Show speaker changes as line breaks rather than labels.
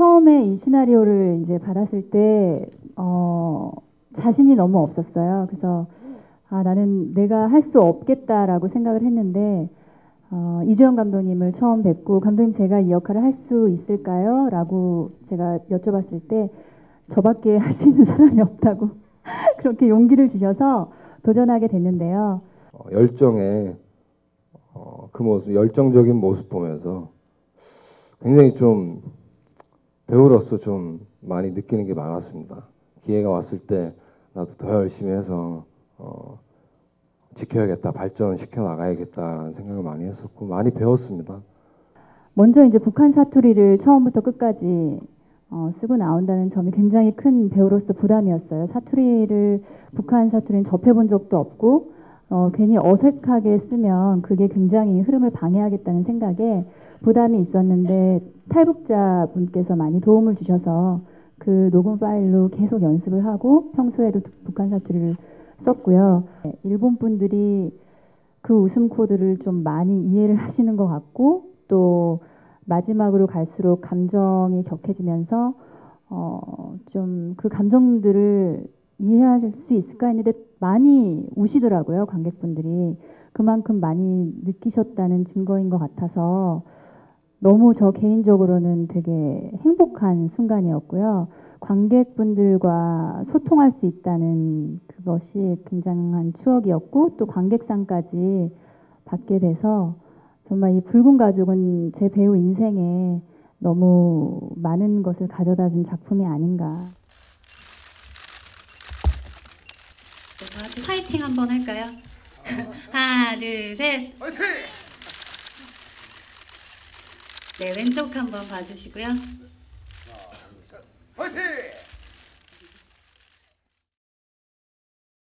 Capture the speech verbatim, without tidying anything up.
처음에 이 시나리오를 이제 받았을 때 어, 자신이 너무 없었어요. 그래서 아, 나는 내가 할 수 없겠다라고 생각을 했는데 어, 이주연 감독님을 처음 뵙고 감독님 제가 이 역할을 할 수 있을까요? 라고 제가 여쭤봤을 때 저밖에 할 수 있는 사람이 없다고 그렇게 용기를 주셔서 도전하게 됐는데요.
어, 열정의 어, 그 모습, 열정적인 모습 보면서 굉장히 좀 배우로서 좀 많이 느끼는 게 많았습니다. 기회가 왔을 때 나도 더 열심히 해서 어, 지켜야겠다, 발전시켜 나가야겠다라는 생각을 많이 했었고 많이 배웠습니다.
먼저 이제 북한 사투리를 처음부터 끝까지 어, 쓰고 나온다는 점이 굉장히 큰 배우로서 부담이었어요. 사투리를 북한 사투리는 접해본 적도 없고 어, 괜히 어색하게 쓰면 그게 굉장히 흐름을 방해하겠다는 생각에 부담이 있었는데 탈북자 분께서 많이 도움을 주셔서 그 녹음 파일로 계속 연습을 하고 평소에도 북한 사투리를 썼고요. 일본 분들이 그 웃음 코드를 좀 많이 이해를 하시는 것 같고 또 마지막으로 갈수록 감정이 격해지면서 어, 좀 그 감정들을 이해할 수 있을까 했는데 많이 우시더라고요, 관객분들이. 그만큼 많이 느끼셨다는 증거인 것 같아서 너무 저 개인적으로는 되게 행복한 순간이었고요. 관객분들과 소통할 수 있다는 그것이 굉장한 추억이었고 또 관객상까지 받게 돼서 정말 이 붉은 가죽은 제 배우 인생에 너무 많은 것을 가져다 준 작품이 아닌가.
네, 다 같이 파이팅 한번 할까요? 하나, 둘, 셋.
파이팅!
네, 왼쪽 한번 봐주시고요.